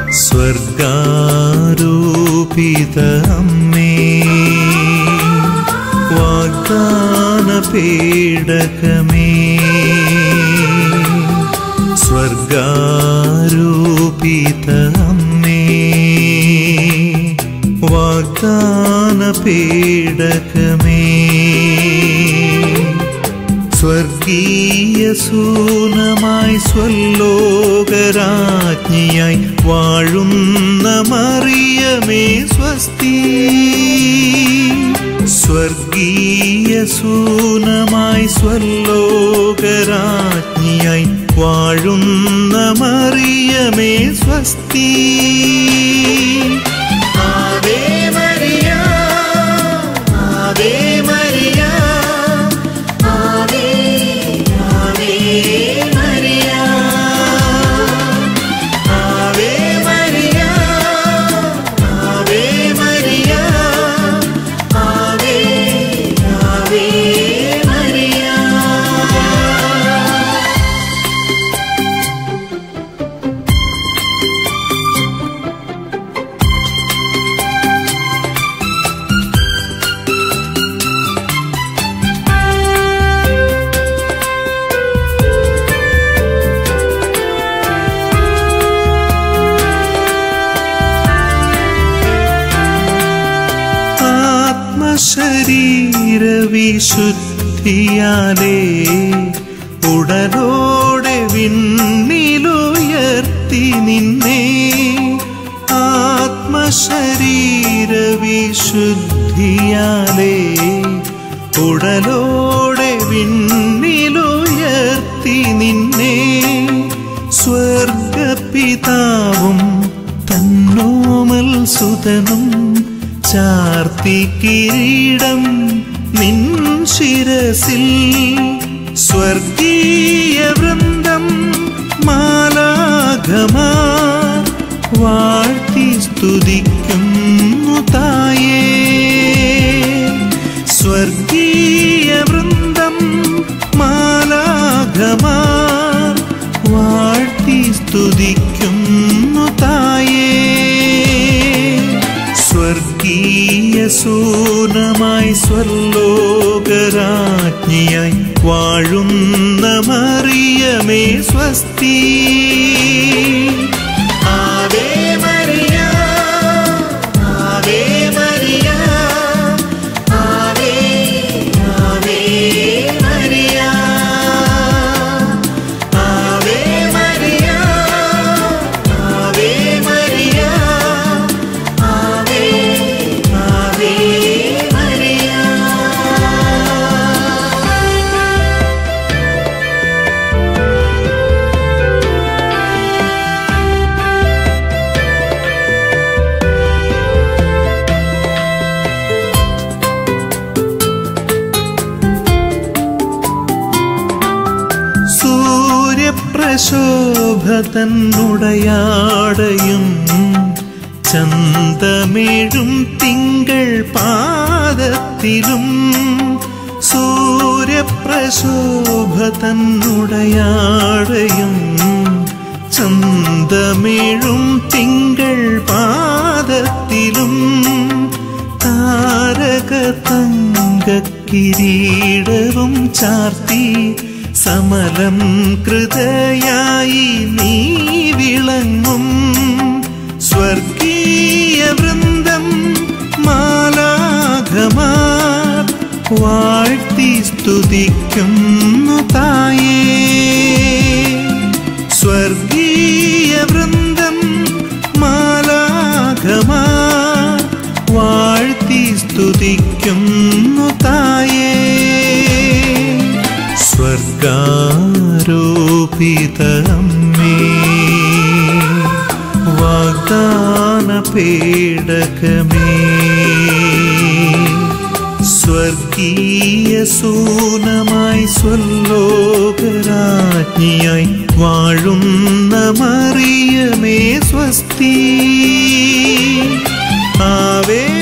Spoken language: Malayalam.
സ്വർഗാരൂപിത അമ്മേ വാഗ്ദാന പേടകമേ സ്വർഗാരൂപിത അമ്മേ വാഗ്ദാന പേടകമേ സ്വർഗീയ സൂനമായി സ്വലോകരാജ്ഞിയായി വാഴുന്ന മറിയമേ സ്വസ്തി സ്വർഗീയ സൂനമായി സ്വലോകരാജ്ഞിയായി വാഴുന്ന മറിയമേ സ്വസ്തി ആവേ മരിയ ആവേ മരിയ ആവേ ആവേ മരിയ ആവേ മരിയ ആവേ മരിയ ആവേ ആവേ മരിയ ശരീരവിശുദ്ധിയാലേ ഉടലോടെ വിണ്ണിലുയർത്തി നിന്നെ ആത്മശരീരവിശുദ്ധിയാലേ ഉടലോടെ വിണ്ണിലുയർത്തി നിന്നെ സ്വർഗപിതാവും തന്നോമൽ സുതനും ചാർത്തി കിരീടം നിൻ ശിരസിൽ സ്വർഗീയ വൃന്ദം മാലാഖമാർ വാഴ്ത്തി സ്തുതിക്കുന്നു തായേ സ്വർഗീയ വൃന്ദം മാലാഖമാർ വാഴ്ത്തി സ്തുതിക്കുന്നു തായേ സ്വർഗീയ സൂനമായി സ്വർലോകരാജ്ഞിയായി വാഴുന്ന മറിയമേ സ്വസ്തി ആവേ മരിയ ആവേ മരിയ ആവേ ആവേ മരിയ ആവേ മരിയ ആവേ മരിയ ആവേ ആവേ മരിയ സൂര്യപ്രശോഭ തന്നുടയാടയും ചന്തമേഴും തിങ്കൾ പാദത്തിലും സൂര്യപ്രശോഭ തന്നുടയാടയും ചന്തമേഴും തിങ്കൾ പാദത്തിലും താരക തങ്ക കിരീടവും ചാർത്തി സമലം കൃതയായി നീ വിളങ്ങും സ്വർഗീയ വൃന്ദം മാലാഖമാർ വാഴ്ത്തി സ്തുതിക്കുന്നു തായേ സ്വർഗീയ വൃന്ദം മാലാഖമാർ വാഴ്ത്തി സ്തുതിക്കുന്നു തായേ സ്വർഗാരോപിത അമ്മേ വാഗ്ദാന പേടകമേ സ്വർഗീയ സൂനമായി സ്വലോകരാജ്ഞിയായി വാഴുന്ന മറിയമേ സ്വസ്തി ആവേ